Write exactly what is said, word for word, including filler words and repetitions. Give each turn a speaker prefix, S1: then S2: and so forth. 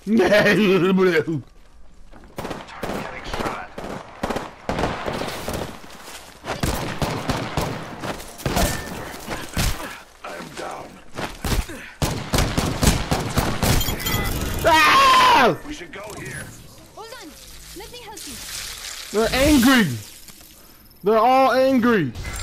S1: Ah!
S2: We should go here.
S3: Hold on. Let me help you.
S1: They're angry. They're all angry.